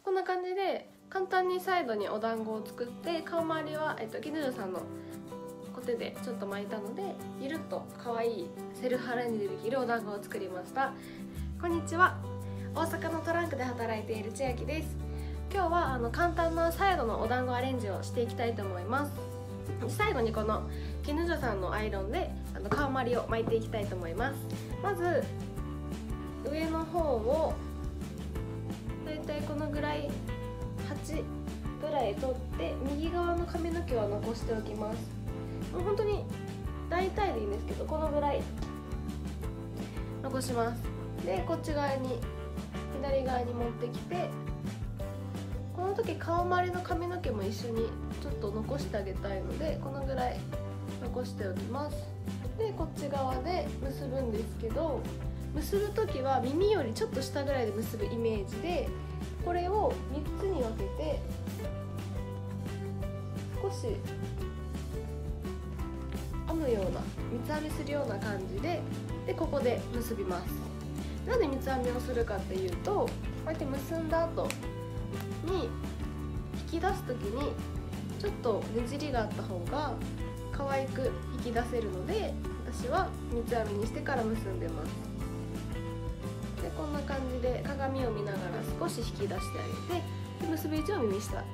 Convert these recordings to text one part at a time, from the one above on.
こんな感じで簡単にサイドにお団子を作って、顔周りは絹女さんのコテでちょっと巻いたので、ゆるっと可愛いセルフアレンジでできるお団子を作りました。こんにちは。大阪のトランクで働いている千秋です。今日は簡単なサイドのお団子アレンジをしていきたいと思います。最後にこの絹女さんのアイロンで顔周りを巻いていきたいと思います。まず上の方をだいたいこのぐらい8ぐらい取って、右側の髪の毛は残しておきます。もう本当に大体でいいんですけど、このぐらい残します。でこっち側に左側に持ってきて、この時顔周りの髪の毛も一緒にちょっと残してあげたいので、このぐらい残しておきます。でこっち側で結ぶんですけど、結ぶ時は耳よりちょっと下ぐらいで結ぶイメージで、これを3つに分けて少し編むような、三つ編みするような感じで、ここで結びます。なんで三つ編みをするかっていうと、こうやって結んだ後に引き出す時にちょっとねじりがあった方が可愛く引き出せるので、私は三つ編みにしてから結んでます。でこんな感じで鏡を見ながら少し引き出してあげて、で結び位置を耳下です。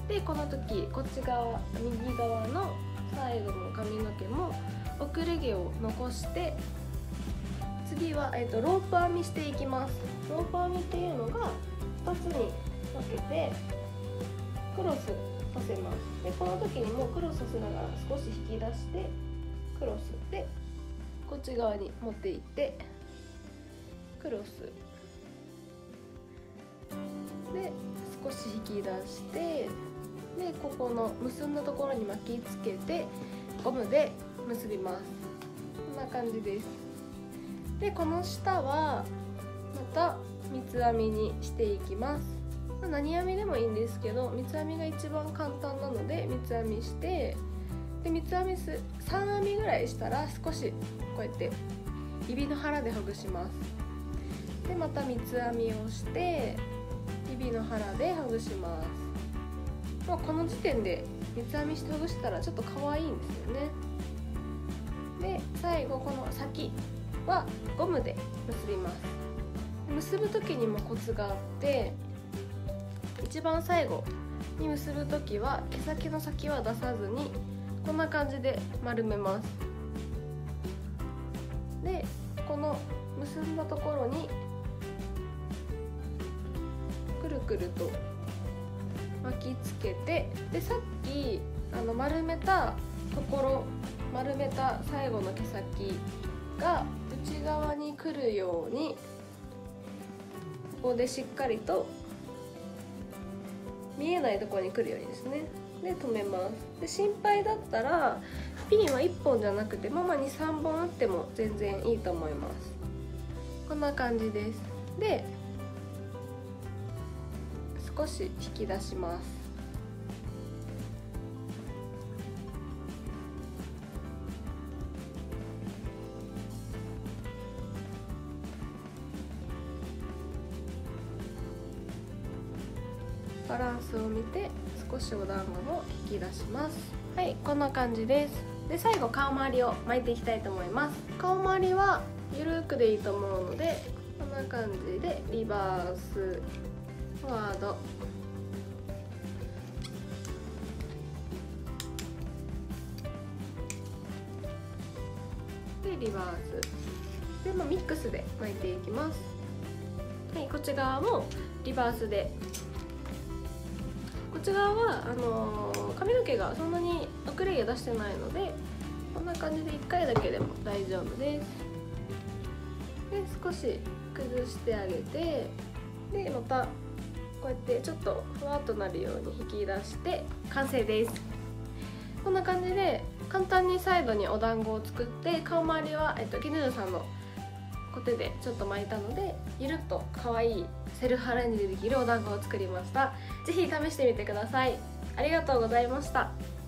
でこの時こっち側、右側のサイドの髪の毛も遅れ毛を残して、次は、ロープ編みしていきます。ロープ編みっていうのが2つに分けてクロスさせます。でこの時にもクロスさせながら少し引き出してクロスでこっち側に持っていってクロスで少し引き出して、でここの結んだところに巻きつけてゴムで結びます。こんな感じです。でこの下はまた三つ編みにしていきます。何編みでもいいんですけど、三つ編みが一番簡単なので三つ編みして、で三つ編み3編みぐらいしたら少しこうやって指の腹でほぐします。でまた三つ編みをして指の腹でほぐします。もうこの時点で三つ編みしてほぐしたらちょっと可愛いんですよね。で最後この先はゴムで結びます。結ぶ時にもコツがあって、一番最後に結ぶ時は毛先の先は出さずにこんな感じで丸めます。でこの結んだところにくるくると巻きつけて、でさっき丸めたところ、丸めた最後の毛先が内側に来るように、ここでしっかりと見えないところに来るようにですね。で留めます。で心配だったらピンは1本じゃなくても2、3本あっても全然いいと思います。こんな感じです。で少し引き出します。バランスを見て少しお団子も引き出します。はい、こんな感じです。で最後顔周りを巻いていきたいと思います。顔周りはゆるくでいいと思うので、こんな感じでリバースフォワードでリバースでミックスで巻いていきます。はい、こっち側もリバースで、こっち側は髪の毛がそんなに遅れ毛出してないので、こんな感じで1回だけでも大丈夫です。で少し崩してあげて、でまたこうやってちょっとふわっとなるように引き出して完成です。こんな感じで簡単にサイドにお団子を作って、顔周りは絹女さんのコテでちょっと巻いたので、ゆるっと可愛いセルフアレンジでできるお団子を作りました。是非試してみてください。ありがとうございました。